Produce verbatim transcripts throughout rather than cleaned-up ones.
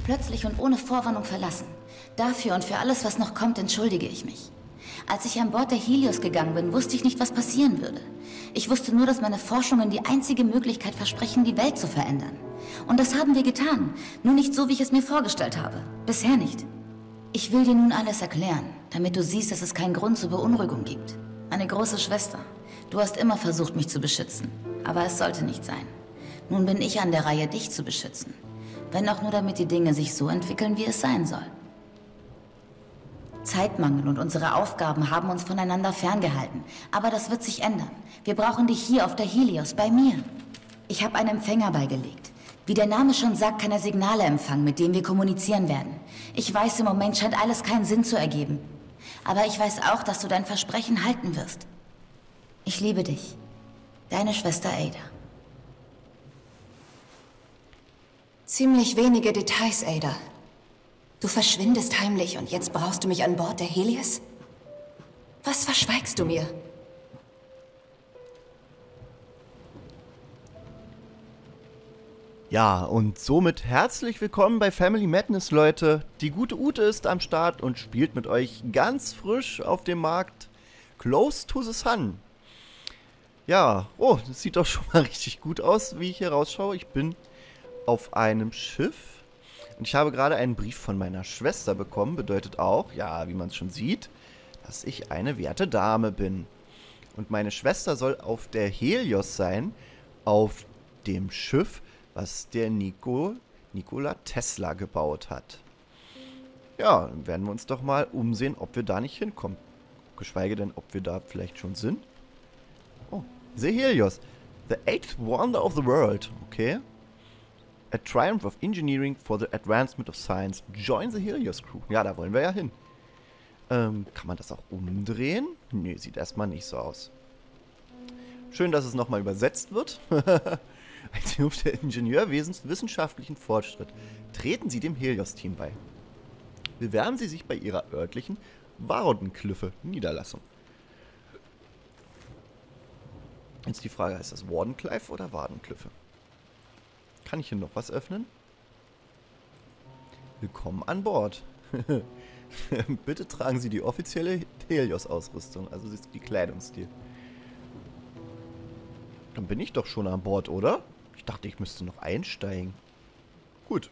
Plötzlich und ohne Vorwarnung verlassen. Dafür und für alles, was noch kommt, entschuldige ich mich. Als ich an Bord der Helios gegangen bin, wusste ich nicht, was passieren würde. Ich wusste nur, dass meine Forschungen die einzige Möglichkeit versprechen, die Welt zu verändern. Und das haben wir getan. Nur nicht so, wie ich es mir vorgestellt habe. Bisher nicht. Ich will dir nun alles erklären, damit du siehst, dass es keinen Grund zur Beunruhigung gibt. Eine große Schwester. Du hast immer versucht, mich zu beschützen. Aber es sollte nicht sein. Nun bin ich an der Reihe, dich zu beschützen. Wenn auch nur damit die Dinge sich so entwickeln, wie es sein soll. Zeitmangel und unsere Aufgaben haben uns voneinander ferngehalten. Aber das wird sich ändern. Wir brauchen dich hier auf der Helios, bei mir. Ich habe einen Empfänger beigelegt. Wie der Name schon sagt, kann er Signale empfangen, mit denen wir kommunizieren werden. Ich weiß, im Moment scheint alles keinen Sinn zu ergeben. Aber ich weiß auch, dass du dein Versprechen halten wirst. Ich liebe dich. Deine Schwester Ada. Ziemlich wenige Details, Ada. Du verschwindest heimlich und jetzt brauchst du mich an Bord der Helios? Was verschweigst du mir? Ja, und somit herzlich willkommen bei Family Madness, Leute. Die gute Ute ist am Start und spielt mit euch ganz frisch auf dem Markt Close to the Sun. Ja, oh, das sieht doch schon mal richtig gut aus, wie ich hier rausschaue. Ich bin auf einem Schiff. Und ich habe gerade einen Brief von meiner Schwester bekommen. Bedeutet auch, ja, wie man es schon sieht, dass ich eine werte Dame bin. Und meine Schwester soll auf der Helios sein, auf dem Schiff, was der Nico, Nikola Tesla gebaut hat. Ja, dann werden wir uns doch mal umsehen, ob wir da nicht hinkommen. Geschweige denn, ob wir da vielleicht schon sind. Oh, The Helios. The eighth wonder of the world. Okay. A triumph of engineering for the advancement of science. Join the Helios Crew. Ja, da wollen wir ja hin. Ähm, kann man das auch umdrehen? Nee, sieht erstmal nicht so aus. Schön, dass es nochmal übersetzt wird. Ein Triumph der Ingenieurwesens wissenschaftlichen Fortschritt. Treten Sie dem Helios-Team bei. Bewerben Sie sich bei Ihrer örtlichen Wardenclyffe-Niederlassung. Jetzt die Frage, heißt das Wardenclyffe oder Wardenclyffe? Kann ich hier noch was öffnen? Willkommen an Bord. Bitte tragen Sie die offizielle Helios-Ausrüstung, also die Kleidungsstil. Dann bin ich doch schon an Bord, oder? Ich dachte, ich müsste noch einsteigen. Gut.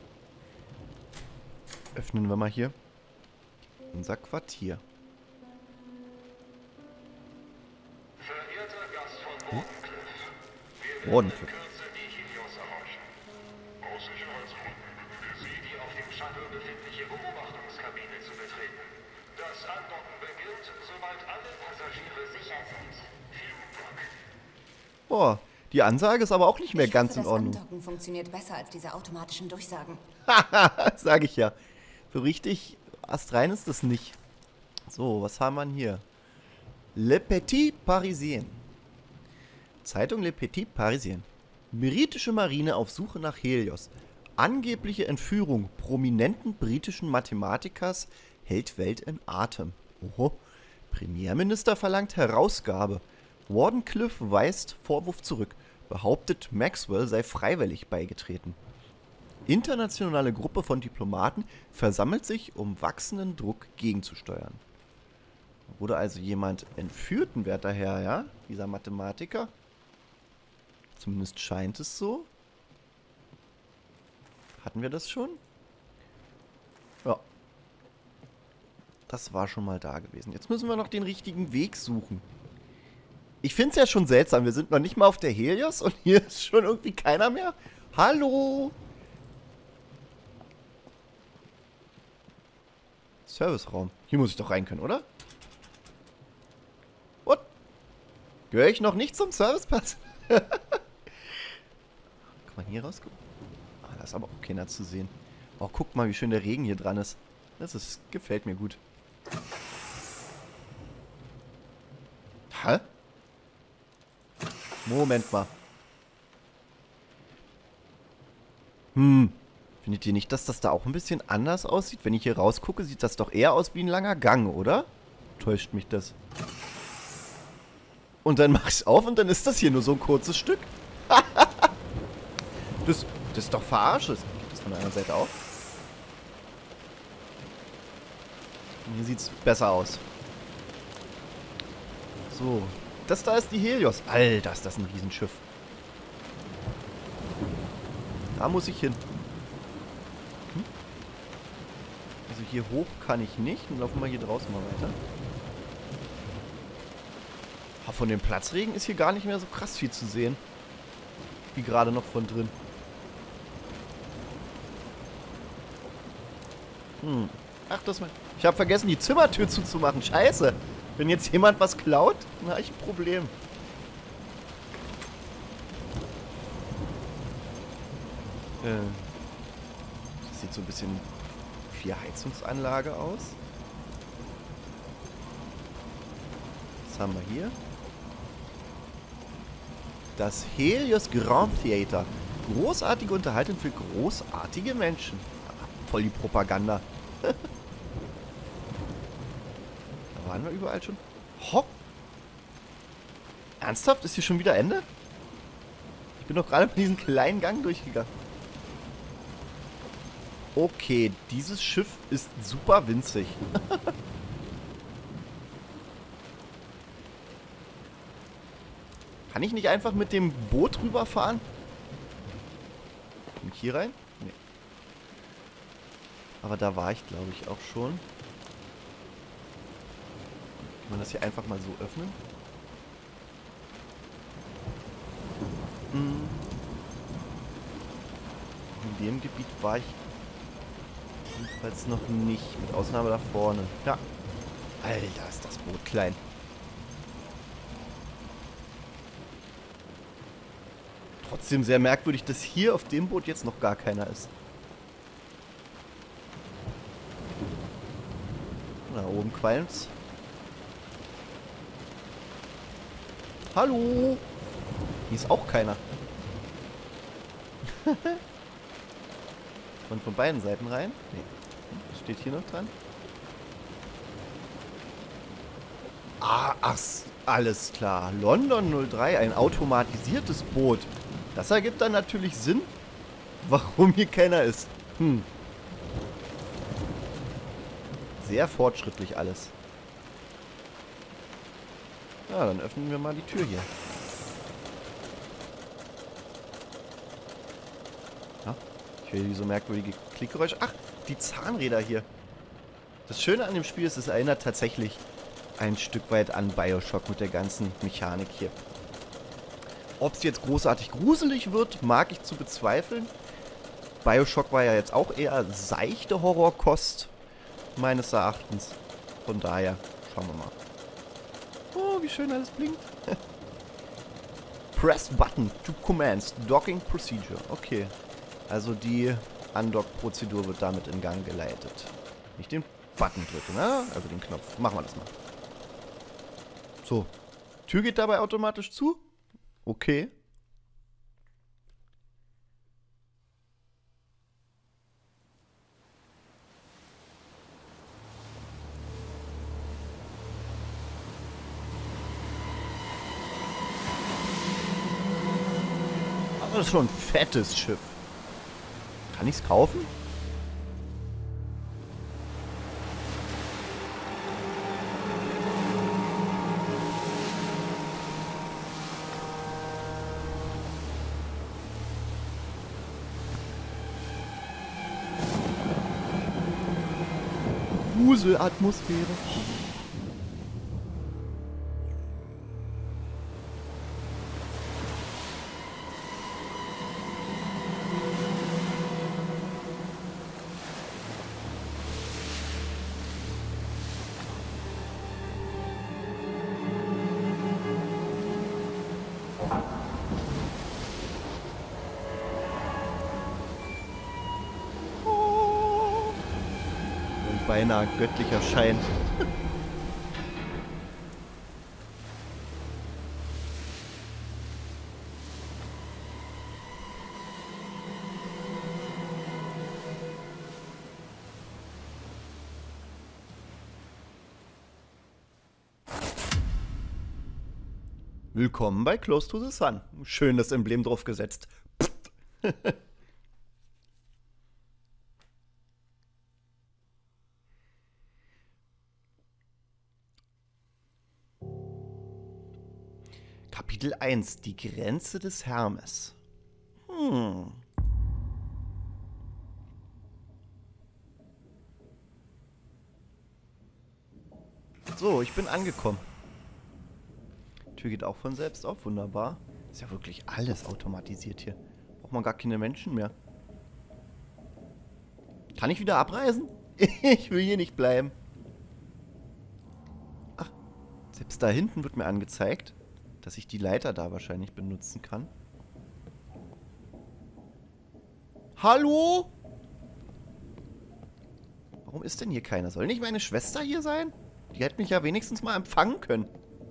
Öffnen wir mal hier unser Quartier. Verehrter Gast von Wardenclyffe, wir Wardenclyffe. werden in Kürze die Helios erreichen. Aus Sicherheitsgründen bitten wir Sie, die auf dem Shuttle befindliche Beobachtungskabine zu betreten. Das Andocken beginnt, sobald alle Passagiere sicher sind. Vielen Dank. Boah, die Ansage ist aber auch nicht mehr Ich ganz hoffe, in Ordnung. Das Andocken funktioniert besser als diese automatischen Durchsagen. Haha, sag ich ja. So richtig astrein ist das nicht. So, was haben wir denn hier? Le Petit Parisien. Zeitung Le Petit Parisien. Britische Marine auf Suche nach Helios. Angebliche Entführung prominenten britischen Mathematikers hält Welt in Atem. Oho. Premierminister verlangt Herausgabe. Wardenclyffe weist Vorwurf zurück. Behauptet, Maxwell sei freiwillig beigetreten. Internationale Gruppe von Diplomaten versammelt sich, um wachsenden Druck gegenzusteuern. Wurde also jemand entführt, ein werter Herr, ja? Dieser Mathematiker. Zumindest scheint es so. Hatten wir das schon? Ja. Das war schon mal da gewesen. Jetzt müssen wir noch den richtigen Weg suchen. Ich finde es ja schon seltsam. Wir sind noch nicht mal auf der Helios und hier ist schon irgendwie keiner mehr. Hallo? Serviceraum. Hier muss ich doch rein können, oder? What? Gehöre ich noch nicht zum Servicepass? Kann man hier rausgucken? Ah, da ist aber auch keiner zu sehen. Oh, guck mal, wie schön der Regen hier dran ist. Das ist, gefällt mir gut. Hä? Moment mal. Hm. Findet ihr nicht, dass das da auch ein bisschen anders aussieht? Wenn ich hier rausgucke, sieht das doch eher aus wie ein langer Gang, oder? Täuscht mich das. Und dann mach ich's auf und dann ist das hier nur so ein kurzes Stück. das, das ist doch verarscht. Geht das von der anderen Seite auf? Hier sieht es besser aus. So. Das da ist die Helios. Alter, ist das ein Riesenschiff. Da muss ich hin. Hm? Also hier hoch kann ich nicht. Dann laufen wir hier draußen mal weiter. Aber von dem Platzregen ist hier gar nicht mehr so krass viel zu sehen. Wie gerade noch von drin. Hm. Ach, das mal. Ich habe vergessen, die Zimmertür zuzumachen. Scheiße. Wenn jetzt jemand was klaut, dann habe ich ein Problem. Äh. Das sieht so ein bisschen wie eine Heizungsanlage aus. Was haben wir hier? Das Helios Grand Theater. Großartige Unterhaltung für großartige Menschen. Voll die Propaganda. Da waren wir überall schon. Hopp! Ernsthaft? Ist hier schon wieder Ende? Ich bin doch gerade bei diesem kleinen Gang durchgegangen. Okay, dieses Schiff ist super winzig. Kann ich nicht einfach mit dem Boot rüberfahren? Komm ich hier rein? Nee. Aber da war ich, glaube ich, auch schon. Kann man das hier einfach mal so öffnen? Hm. In dem Gebiet war ich jedenfalls noch nicht. Mit Ausnahme da vorne. Ja. Alter, ist das Boot klein. Trotzdem sehr merkwürdig, dass hier auf dem Boot jetzt noch gar keiner ist. Da oben qualmt's. Hallo! Hier ist auch keiner. Und von beiden Seiten rein? Nee. Was steht hier noch dran? Ah, ach, alles klar. London null drei, ein automatisiertes Boot. Das ergibt dann natürlich Sinn, warum hier keiner ist. Hm. Sehr fortschrittlich alles. Ja, dann öffnen wir mal die Tür hier. Ja, ich höre hier so merkwürdige Klickgeräusche. Ach, die Zahnräder hier. Das Schöne an dem Spiel ist, es erinnert tatsächlich ein Stück weit an BioShock mit der ganzen Mechanik hier. Ob es jetzt großartig gruselig wird, mag ich zu bezweifeln. BioShock war ja jetzt auch eher seichte Horrorkost, meines Erachtens. Von daher, schauen wir mal. Oh, wie schön alles blinkt. Press Button to commence Docking Procedure. Okay, also die Undock-Prozedur wird damit in Gang geleitet. Nicht den Button drücken, ne? Also den Knopf. Machen wir das mal. So, Tür geht dabei automatisch zu. Okay. Aber das ist schon ein fettes Schiff. Kann ich es kaufen? Gruselatmosphäre. Beinahe göttlicher Schein. Willkommen bei Close to the Sun. Schön das Emblem drauf gesetzt. Kapitel eins. Die Grenze des Hermes. Hm. So, ich bin angekommen. Die Tür geht auch von selbst auf. Wunderbar. Ist ja wirklich alles automatisiert hier. Braucht man gar keine Menschen mehr. Kann ich wieder abreisen? Ich will hier nicht bleiben. Ach, selbst da hinten wird mir angezeigt, dass ich die Leiter da wahrscheinlich benutzen kann. Hallo? Warum ist denn hier keiner? Soll nicht meine Schwester hier sein? Die hätte mich ja wenigstens mal empfangen können.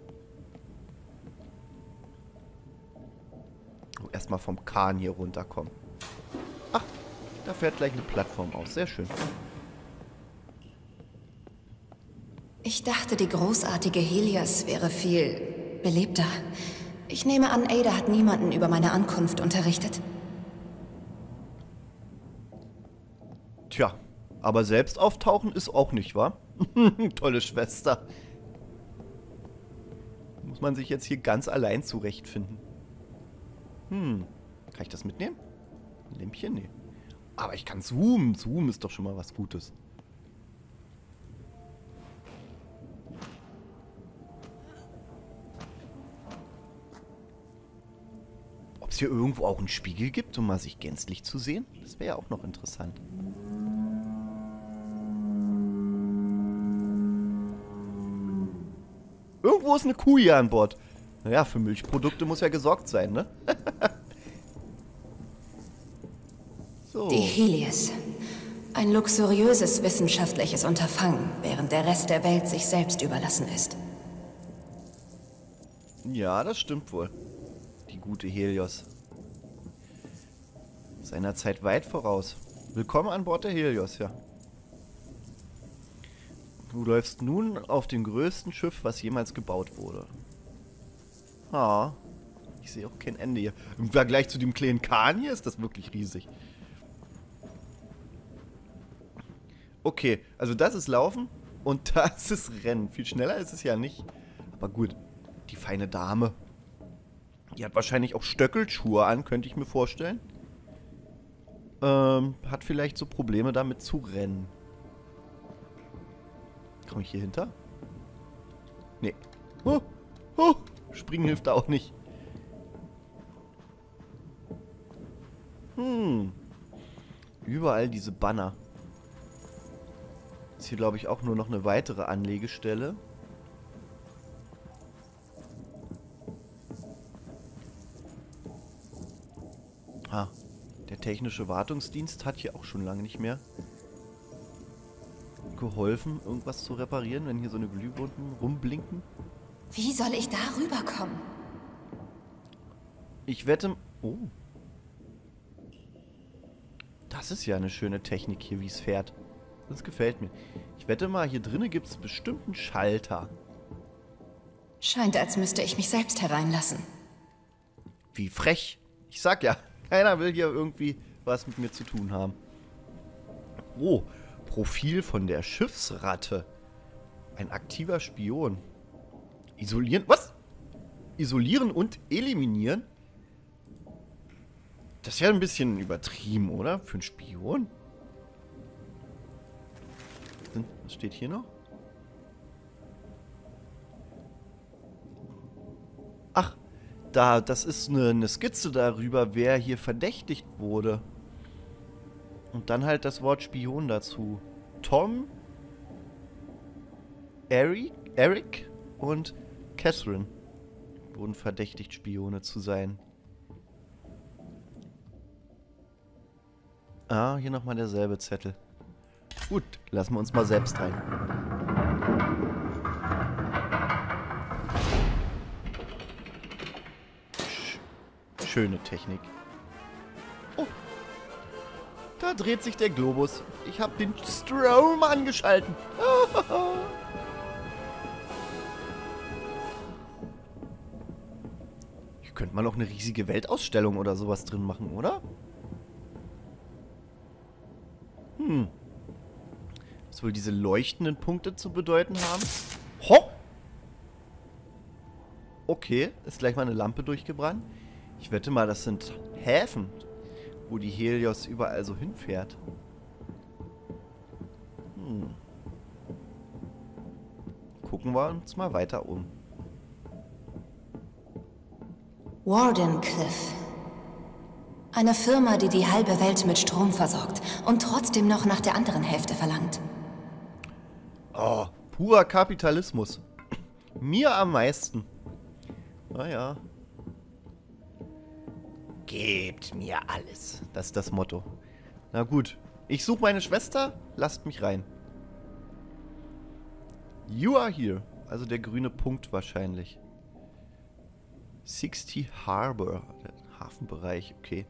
Oh, erstmal vom Kahn hier runterkommen. Ach, da fährt gleich eine Plattform aus. Sehr schön. Ich dachte, die großartige Helios wäre viel belebter. Ich nehme an, Ada hat niemanden über meine Ankunft unterrichtet. Tja, aber selbst auftauchen ist auch nicht, wahr? Tolle Schwester. Muss man sich jetzt hier ganz allein zurechtfinden. Hm, kann ich das mitnehmen? Ein Lämpchen? Nee. Aber ich kann zoomen. Zoomen ist doch schon mal was Gutes. Ob es hier irgendwo auch einen Spiegel gibt, um mal sich gänzlich zu sehen? Das wäre ja auch noch interessant. Irgendwo ist eine Kuh hier an Bord. Naja, für Milchprodukte muss ja gesorgt sein, ne? So. Die Helios. Ein luxuriöses wissenschaftliches Unterfangen, während der Rest der Welt sich selbst überlassen ist. Ja, das stimmt wohl. Die gute Helios. Seiner Zeit weit voraus. Willkommen an Bord der Helios, ja. Du läufst nun auf dem größten Schiff, was jemals gebaut wurde. Ah, ich sehe auch kein Ende hier. Im Vergleich zu dem kleinen Kahn hier ist das wirklich riesig. Okay, also das ist Laufen und das ist Rennen. Viel schneller ist es ja nicht. Aber gut, die feine Dame. Die hat wahrscheinlich auch Stöckelschuhe an, könnte ich mir vorstellen. Ähm, hat vielleicht so Probleme damit zu rennen. Komme ich hier hinter? Nee. Oh, oh, springen hilft da auch nicht. Hm. Überall diese Banner. Ist hier, glaube ich, auch nur noch eine weitere Anlegestelle. Ah, der technische Wartungsdienst hat hier auch schon lange nicht mehr geholfen, irgendwas zu reparieren, wenn hier so eine Glühbirnen rumblinken. Wie soll ich da rüberkommen? Ich wette... Oh. Das ist ja eine schöne Technik hier, wie es fährt. Das gefällt mir. Ich wette mal, hier drinnen gibt es bestimmt einen Schalter. Scheint, als müsste ich mich selbst hereinlassen. Wie frech. Ich sag ja, keiner will hier irgendwie was mit mir zu tun haben. Oh, Profil von der Schiffsratte. Ein aktiver Spion. Isolieren. Was? Isolieren und eliminieren? Das ist ja ein bisschen übertrieben, oder? Für einen Spion? Was steht hier noch? Ach, da, das ist eine, eine Skizze darüber, wer hier verdächtigt wurde. Und dann halt das Wort Spion dazu. Tom, Eric, Eric und Catherine wurden verdächtigt, Spione zu sein. Ah, hier nochmal derselbe Zettel. Gut, lassen wir uns mal selbst rein. Sch- schöne Technik. Oh. Da dreht sich der Globus. Ich habe den Strom angeschalten. Hier könnte man auch eine riesige Weltausstellung oder sowas drin machen, oder? Hm. Was wohl diese leuchtenden Punkte zu bedeuten haben? Ho! Okay, ist gleich mal eine Lampe durchgebrannt. Ich wette mal, das sind Häfen, wo die Helios überall so hinfährt. Hm. Gucken wir uns mal weiter um. Wardenclyffe. Eine Firma, die die halbe Welt mit Strom versorgt und trotzdem noch nach der anderen Hälfte verlangt. Oh, purer Kapitalismus. Mir am meisten. Naja. Gebt mir alles. Das ist das Motto. Na gut. Ich suche meine Schwester. Lasst mich rein. You are here. Also der grüne Punkt wahrscheinlich. sechzig Harbor. Der Hafenbereich. Okay.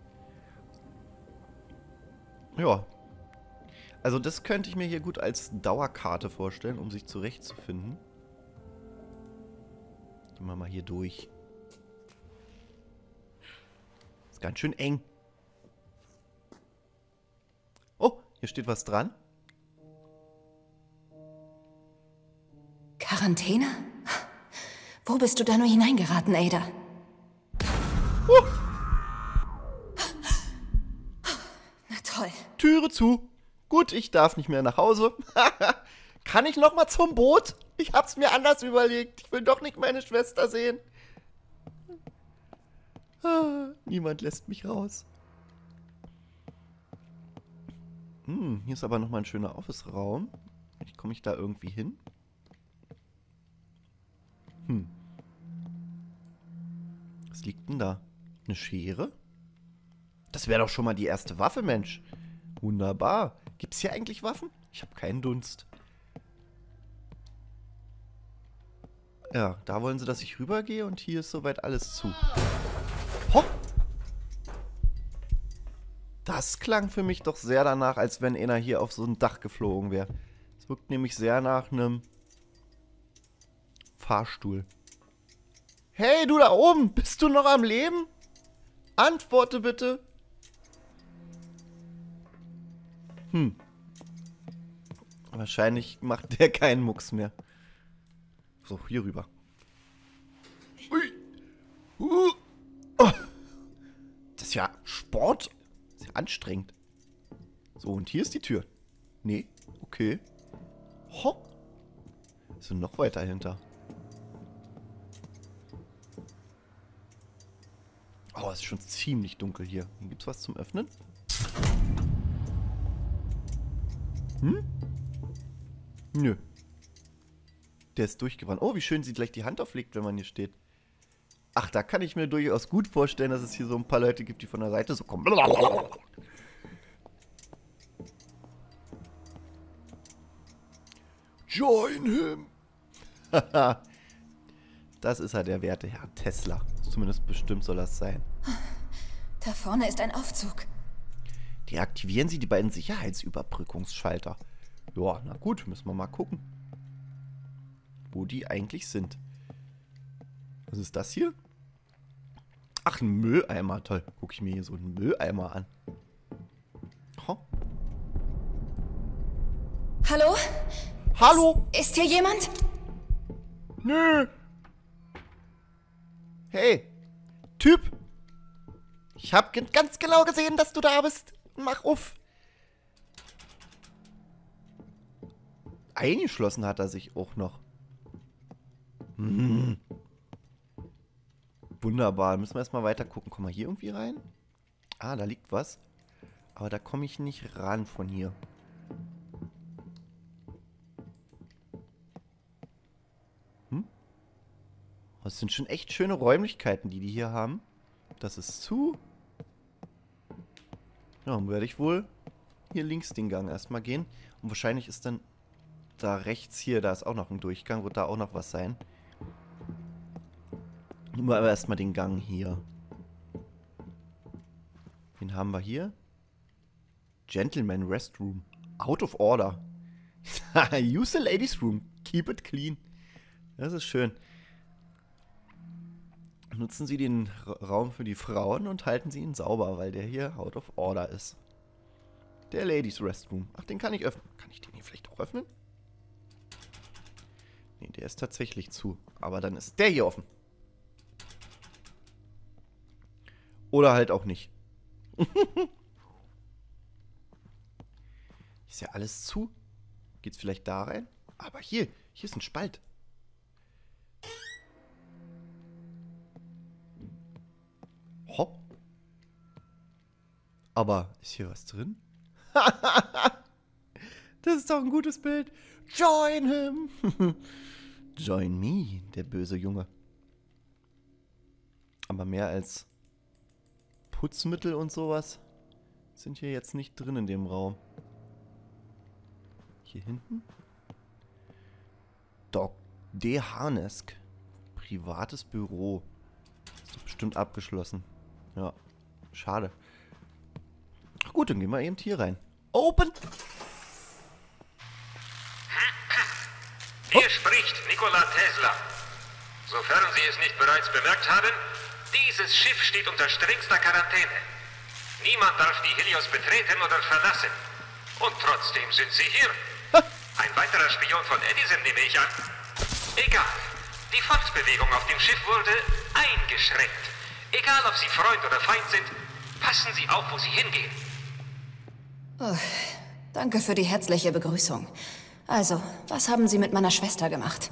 Ja. Also das könnte ich mir hier gut als Dauerkarte vorstellen, um sich zurechtzufinden. Gehen wir mal hier durch. Ist ganz schön eng. Oh, hier steht was dran. Quarantäne? Wo bist du da nur hineingeraten, Ada? Uh. Na toll. Türe zu. Gut, ich darf nicht mehr nach Hause. Kann ich noch mal zum Boot? Ich hab's mir anders überlegt. Ich will doch nicht meine Schwester sehen. Ah, niemand lässt mich raus. Hm, hier ist aber noch mal ein schöner Office-Raum. Vielleicht komme ich da irgendwie hin. Hm. Was liegt denn da? Eine Schere? Das wäre doch schon mal die erste Waffe, Mensch. Wunderbar. Gibt es hier eigentlich Waffen? Ich habe keinen Dunst. Ja, da wollen sie, dass ich rübergehe und hier ist soweit alles zu. Ho! Das klang für mich doch sehr danach, als wenn einer hier auf so ein Dach geflogen wäre. Es wirkt nämlich sehr nach einem Fahrstuhl. Hey, du da oben! Bist du noch am Leben? Antworte bitte! Hm. Wahrscheinlich macht der keinen Mucks mehr. So, hier rüber. Ui. Uh. Oh. Das ist ja Sport. Das ist ja anstrengend. So, und hier ist die Tür. Nee, okay. Ho. Ist noch weiter hinter. Oh, es ist schon ziemlich dunkel hier. Hier gibt's was zum Öffnen? Hm? Nö. Der ist durchgebrannt. Oh, wie schön sie gleich die Hand auflegt, wenn man hier steht. Ach, da kann ich mir durchaus gut vorstellen, dass es hier so ein paar Leute gibt, die von der Seite so kommen. Join him. Das ist ja der werte Herr Tesla. Zumindest bestimmt soll das sein. Da vorne ist ein Aufzug. Deaktivieren Sie die beiden Sicherheitsüberbrückungsschalter. Ja, na gut, müssen wir mal gucken, wo die eigentlich sind. Was ist das hier? Ach, ein Mülleimer. Toll. Gucke ich mir hier so einen Mülleimer an. Oh. Hallo? Hallo? Ist, ist hier jemand? Nö. Hey, Typ. Ich hab ganz genau gesehen, dass du da bist. Mach auf. Eingeschlossen hat er sich auch noch. Hm. Wunderbar. Müssen wir erstmal weiter gucken. Komm mal hier irgendwie rein. Ah, da liegt was. Aber da komme ich nicht ran von hier. Hm? Das sind schon echt schöne Räumlichkeiten, die die hier haben. Das ist zu. Ja, dann werde ich wohl hier links den Gang erstmal gehen. Und wahrscheinlich ist dann da rechts hier, da ist auch noch ein Durchgang, wird da auch noch was sein. Nehmen wir aber erstmal den Gang hier. Wen haben wir hier? Gentleman Restroom. Out of order. Use the ladies room. Keep it clean. Das ist schön. Nutzen Sie den Raum für die Frauen und halten Sie ihn sauber, weil der hier out of order ist. Der Ladies Restroom. Ach, den kann ich öffnen. Kann ich den hier vielleicht auch öffnen? Nee, der ist tatsächlich zu. Aber dann ist der hier offen. Oder halt auch nicht. Ist ja alles zu. Geht's vielleicht da rein? Aber hier, hier ist ein Spalt. Hopp. Aber ist hier was drin? Das ist doch ein gutes Bild. Join him. Join me, der böse Junge. Aber mehr als Putzmittel und sowas sind hier jetzt nicht drin in dem Raum. Hier hinten? Doc D. Harnesk. Privates Büro. Ist doch bestimmt abgeschlossen. Ja, schade. Ach gut, dann gehen wir eben hier rein. Open! Hier spricht Nikola Tesla. Sofern Sie es nicht bereits bemerkt haben, dieses Schiff steht unter strengster Quarantäne. Niemand darf die Helios betreten oder verlassen. Und trotzdem sind Sie hier. Ein weiterer Spion von Edison, nehme ich an. Egal. Die Fortbewegung auf dem Schiff wurde eingeschränkt. Egal, ob Sie Freund oder Feind sind, passen Sie auf, wo Sie hingehen. Oh, danke für die herzliche Begrüßung. Also, was haben Sie mit meiner Schwester gemacht?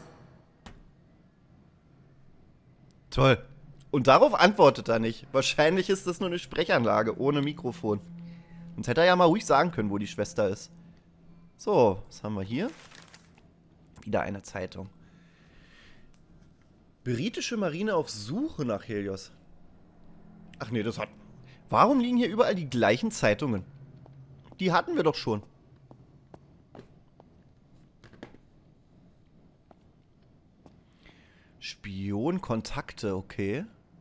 Toll. Und darauf antwortet er nicht. Wahrscheinlich ist das nur eine Sprechanlage ohne Mikrofon. Sonst hätte er ja mal ruhig sagen können, wo die Schwester ist. So, was haben wir hier? Wieder eine Zeitung. Britische Marine auf Suche nach Helios. Ach nee, das hat... Warum liegen hier überall die gleichen Zeitungen? Die hatten wir doch schon. Spionkontakte, okay.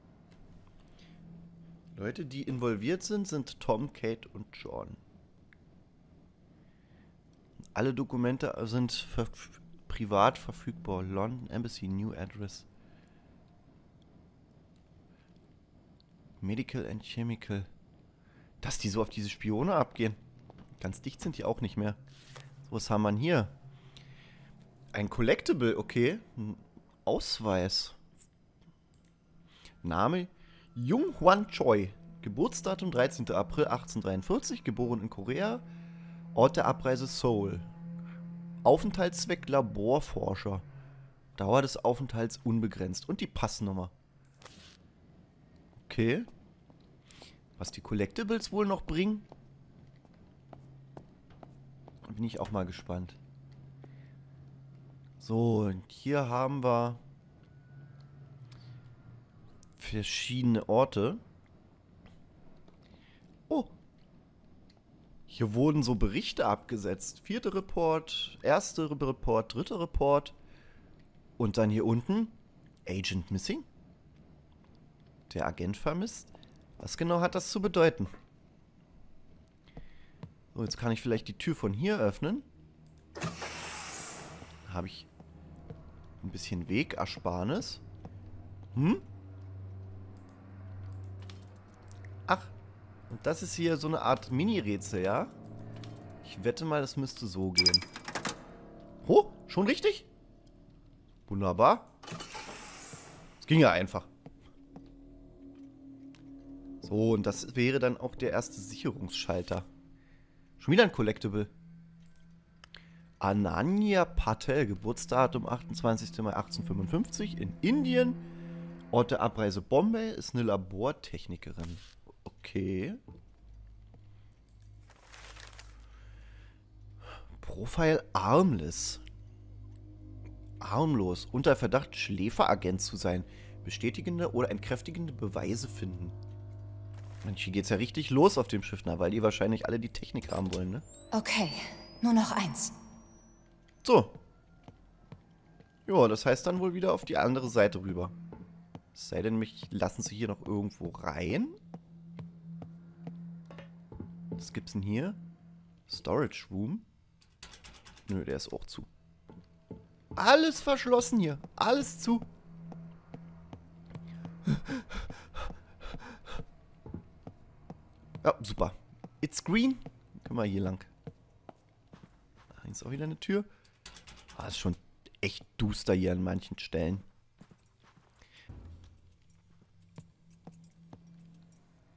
Leute, die involviert sind, sind Tom, Kate und John. Alle Dokumente sind ver privat verfügbar. London Embassy, New Address. Medical and Chemical. Dass die so auf diese Spione abgehen. Ganz dicht sind die auch nicht mehr. So, was haben wir hier? Ein Collectible, okay. Ein Ausweis. Name Jung Hwan Choi. Geburtsdatum dreizehnter April achtzehnhundertdreiundvierzig. Geboren in Korea. Ort der Abreise Seoul. Aufenthaltszweck Laborforscher. Dauer des Aufenthalts unbegrenzt. Und die Passnummer. Okay. Was die Collectibles wohl noch bringen? Bin ich auch mal gespannt. So, und hier haben wir verschiedene Orte. Oh. Hier wurden so Berichte abgesetzt. Vierte Report, erste Report, dritte Report. Und dann hier unten Agent Missing. Der Agent vermisst. Was genau hat das zu bedeuten? So, jetzt kann ich vielleicht die Tür von hier öffnen. Da habe ich ein bisschen Wegersparnis. Hm? Ach, und das ist hier so eine Art Mini-Rätsel, ja? Ich wette mal, das müsste so gehen. Oh, schon richtig? Wunderbar. Es ging ja einfach. So, und das wäre dann auch der erste Sicherungsschalter. Schon wieder ein Collectible. Ananya Patel, Geburtsdatum achtundzwanzigster Mai achtzehnhundertfünfundfünfzig in Indien. Ort der Abreise Bombay, ist eine Labortechnikerin. Okay. Profile Armless. Armlos. Unter Verdacht, Schläferagent zu sein. Bestätigende oder entkräftigende Beweise finden. Mensch, hier geht's ja richtig los auf dem Schiff, na, weil die wahrscheinlich alle die Technik haben wollen, ne? Okay, nur noch eins. So. Ja, das heißt dann wohl wieder auf die andere Seite rüber. Es sei denn, mich lassen sie hier noch irgendwo rein. Was gibt's denn hier? Storage Room. Nö, der ist auch zu. Alles verschlossen hier. Alles zu. Ja, super. It's green. Können wir hier lang. Da ist auch wieder eine Tür. Ah, ist schon echt duster hier an manchen Stellen.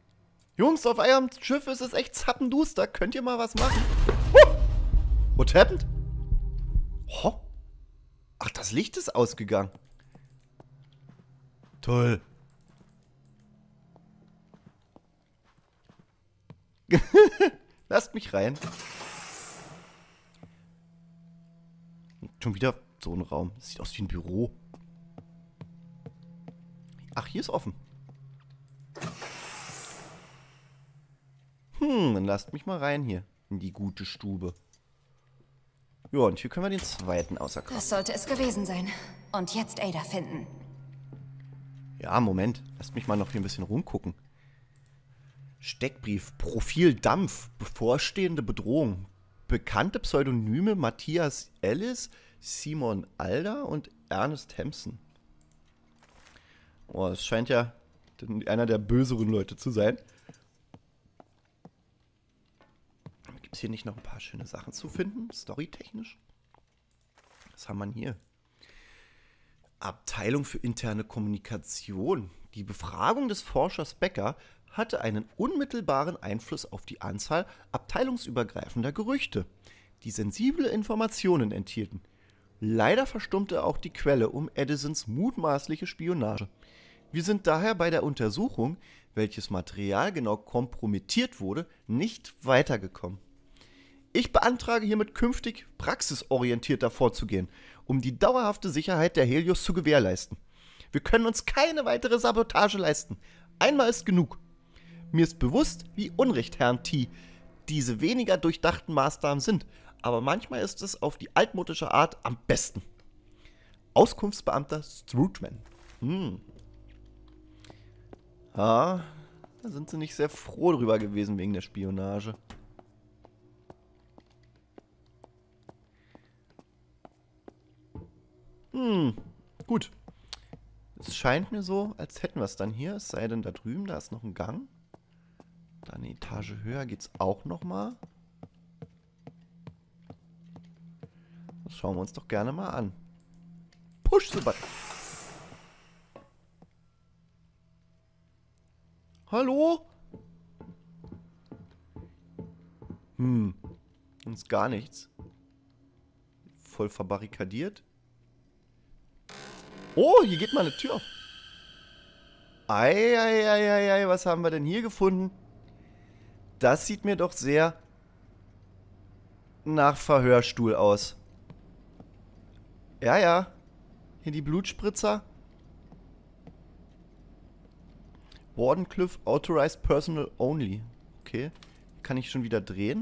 Jungs, auf eurem Schiff ist es echt zappenduster. Könnt ihr mal was machen? Huh! What happened? Oh. Ach, das Licht ist ausgegangen. Toll. Lasst mich rein. Schon wieder so ein Raum. Das sieht aus wie ein Büro. Ach, hier ist offen. Hm, dann lasst mich mal rein hier. In die gute Stube. Ja, und hier können wir den zweiten außer Kraft. Das sollte es gewesen sein. Und jetzt Ada finden. Ja, Moment. Lasst mich mal noch hier ein bisschen rumgucken. Steckbrief. Profil Dampf. Bevorstehende Bedrohung. Bekannte Pseudonyme Matthias Ellis, Simon Alder und Ernest Hampson. Oh, das scheint ja einer der böseren Leute zu sein. Gibt es hier nicht noch ein paar schöne Sachen zu finden? Storytechnisch? Was haben wir hier? Abteilung für interne Kommunikation. Die Befragung des Forschers Becker hatte einen unmittelbaren Einfluss auf die Anzahl abteilungsübergreifender Gerüchte, die sensible Informationen enthielten. Leider verstummte auch die Quelle um Edisons mutmaßliche Spionage. Wir sind daher bei der Untersuchung, welches Material genau kompromittiert wurde, nicht weitergekommen. Ich beantrage hiermit künftig praxisorientierter vorzugehen, um die dauerhafte Sicherheit der Helios zu gewährleisten. Wir können uns keine weitere Sabotage leisten. Einmal ist genug. Mir ist bewusst, wie unrecht Herrn T. diese weniger durchdachten Maßnahmen sind, aber manchmal ist es auf die altmodische Art am besten. Auskunftsbeamter Strutman. Hm. Ah, da sind sie nicht sehr froh drüber gewesen wegen der Spionage. Hm, gut. Es scheint mir so, als hätten wir es dann hier. Es sei denn, da drüben, da ist noch ein Gang. Da eine Etage höher geht's auch noch mal. Das schauen wir uns doch gerne mal an. Push the button. Hallo? Hm. Ist gar nichts. Voll verbarrikadiert. Oh, hier geht mal eine Tür auf. Eieieiei, was haben wir denn hier gefunden? Das sieht mir doch sehr nach Verhörstuhl aus. Ja, ja. Hier die Blutspritzer. Wardenclyffe Authorized Personnel Only. Okay. Kann ich schon wieder drehen?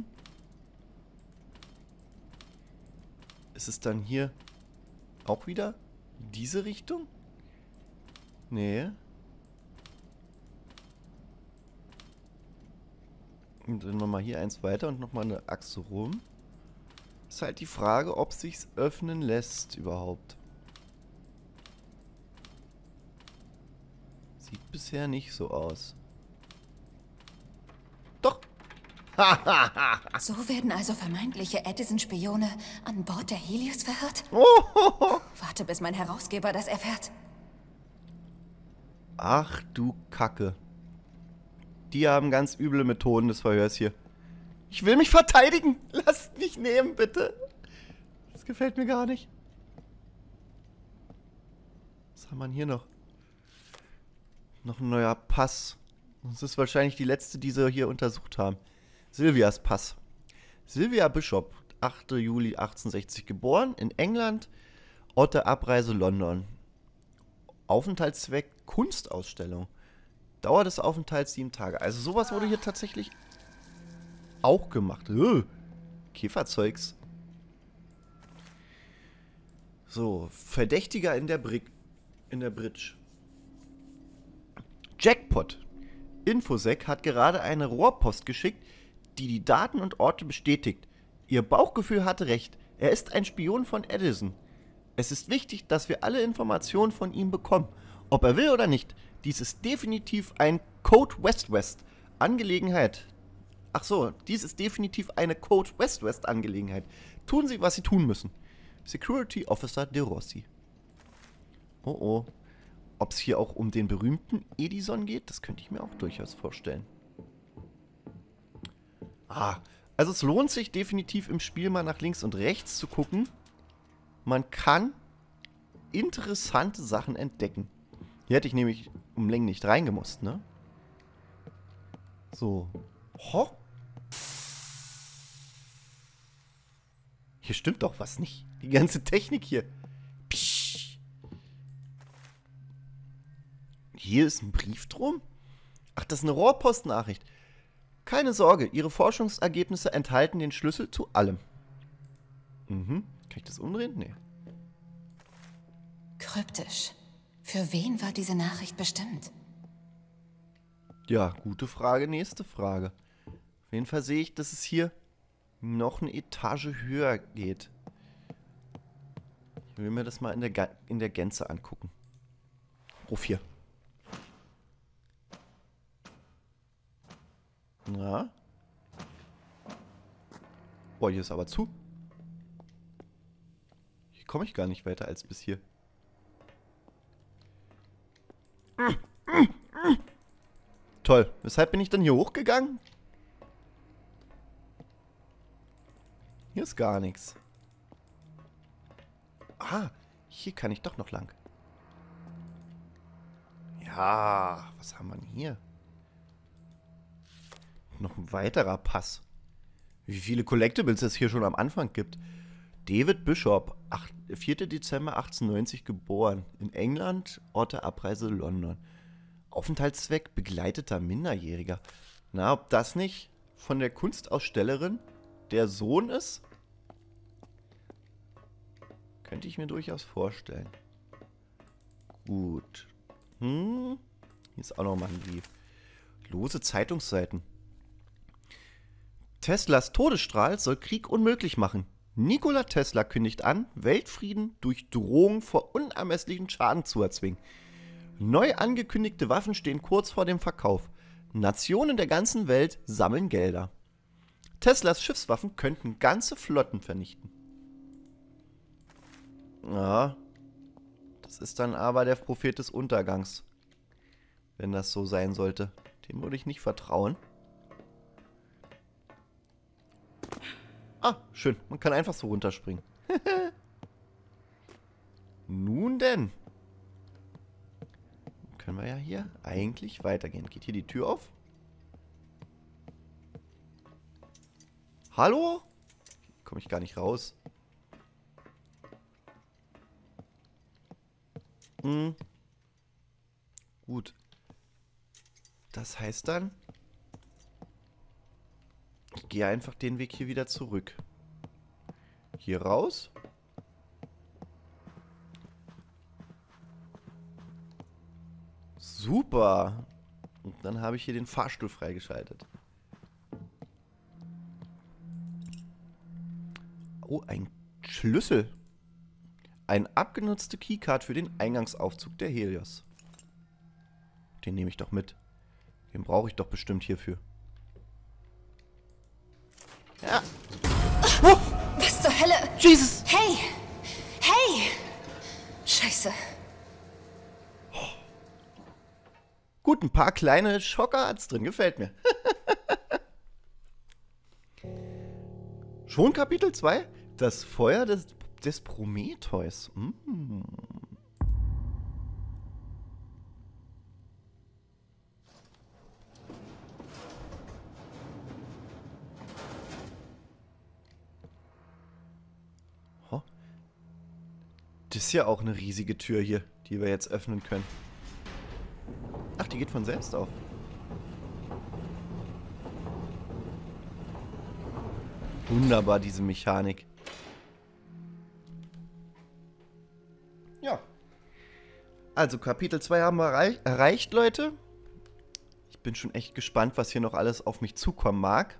Ist es dann hier auch wieder diese Richtung? Nee. Und dann nochmal hier eins weiter und nochmal eine Achse rum. Ist halt die Frage, ob es sich öffnen lässt überhaupt. Sieht bisher nicht so aus. Doch! So werden also vermeintliche Edison-Spione an Bord der Helios verhört? Oh. Warte, bis mein Herausgeber das erfährt. Ach du Kacke. Die haben ganz üble Methoden des Verhörs hier. Ich will mich verteidigen. Lasst mich nehmen, bitte. Das gefällt mir gar nicht. Was haben wir hier noch? Noch ein neuer Pass. Das ist wahrscheinlich die letzte, die sie hier untersucht haben. Sylvias Pass. Sylvia Bishop, achter Juli achtzehnhundertsechzig geboren, in England, Ort der Abreise London. Aufenthaltszweck Kunstausstellung. Dauer des Aufenthalts sieben Tage. Also sowas wurde hier tatsächlich auch gemacht. Ugh. Käferzeugs. So, Verdächtiger in der Brick, in der Bridge. Jackpot. Infosec hat gerade eine Rohrpost geschickt, die die Daten und Orte bestätigt. Ihr Bauchgefühl hatte recht. Er ist ein Spion von Edison. Es ist wichtig, dass wir alle Informationen von ihm bekommen. Ob er will oder nicht. Dies ist definitiv ein Code West-West Angelegenheit. Ach so, dies ist definitiv eine Code West-West Angelegenheit. Tun Sie, was Sie tun müssen. Security Officer De Rossi. Oh oh. Ob es hier auch um den berühmten Edison geht, das könnte ich mir auch durchaus vorstellen. Ja, also es lohnt sich definitiv im Spiel mal nach links und rechts zu gucken. Man kann interessante Sachen entdecken. Hier hätte ich nämlich um Längen nicht reingemusst, ne? So. Ho. Hier stimmt doch was nicht. Die ganze Technik hier. Psch. Hier ist ein Brief drum? Ach, das ist eine Rohrpostnachricht. Keine Sorge, Ihre Forschungsergebnisse enthalten den Schlüssel zu allem. Mhm. Kann ich das umdrehen? Nee. Kryptisch. Für wen war diese Nachricht bestimmt? Ja, gute Frage, nächste Frage. Auf jeden Fall sehe ich, dass es hier noch eine Etage höher geht. Ich will mir das mal in der, Ga in der Gänze angucken. Ruf hier. Na? Boah, hier ist aber zu. Hier komme ich gar nicht weiter als bis hier. Toll. Weshalb bin ich dann hier hochgegangen? Hier ist gar nichts. Ah, hier kann ich doch noch lang. Ja, was haben wir denn hier? Noch ein weiterer Pass. Wie viele Collectibles es hier schon am Anfang gibt. David Bishop, vierter Dezember achtzehnhundertneunzig geboren. In England, Ort der Abreise London. Aufenthaltszweck begleiteter Minderjähriger. Na, ob das nicht von der Kunstausstellerin der Sohn ist? Könnte ich mir durchaus vorstellen. Gut. Hm. Hier ist auch noch mal ein Brief. Lose Zeitungsseiten. Teslas Todesstrahl soll Krieg unmöglich machen. Nikola Tesla kündigt an, Weltfrieden durch Drohung vor unermesslichen Schaden zu erzwingen. Neu angekündigte Waffen stehen kurz vor dem Verkauf. Nationen der ganzen Welt sammeln Gelder. Teslas Schiffswaffen könnten ganze Flotten vernichten. Ja, das ist dann aber der Prophet des Untergangs. Wenn das so sein sollte. Dem würde ich nicht vertrauen. Ah, schön. Man kann einfach so runterspringen. Nun denn. Können wir ja hier eigentlich weitergehen. Geht hier die Tür auf? Hallo? Komme ich gar nicht raus. Hm. Gut. Das heißt dann, ich gehe einfach den Weg hier wieder zurück. Hier raus. Super. Und dann habe ich hier den Fahrstuhl freigeschaltet. Oh, ein Schlüssel. Eine abgenutzte Keycard für den Eingangsaufzug der Helios. Den nehme ich doch mit. Den brauche ich doch bestimmt hierfür. Ja. Oh, was zur Hölle? Jesus! Hey! Hey! Scheiße. Gut, ein paar kleine Schocker hat's drin. Gefällt mir. Schon Kapitel zwei? Das Feuer des, des Prometheus. Mm. Oh. Das ist ja auch eine riesige Tür hier, die wir jetzt öffnen können. Ach, die geht von selbst auf. Wunderbar, diese Mechanik. Ja. Also, Kapitel zwei haben wir erreich erreicht, Leute. Ich bin schon echt gespannt, was hier noch alles auf mich zukommen mag.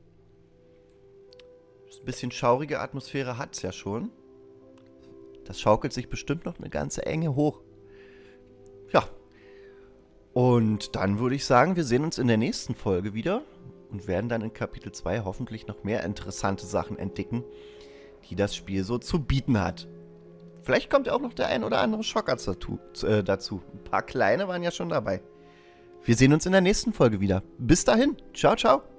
Ein bisschen schaurige Atmosphäre hat es ja schon. Das schaukelt sich bestimmt noch eine ganze Enge hoch. Ja. Und dann würde ich sagen, wir sehen uns in der nächsten Folge wieder und werden dann in Kapitel zwei hoffentlich noch mehr interessante Sachen entdecken, die das Spiel so zu bieten hat. Vielleicht kommt ja auch noch der ein oder andere Schocker dazu. Äh, dazu. Ein paar kleine waren ja schon dabei. Wir sehen uns in der nächsten Folge wieder. Bis dahin. Ciao, ciao.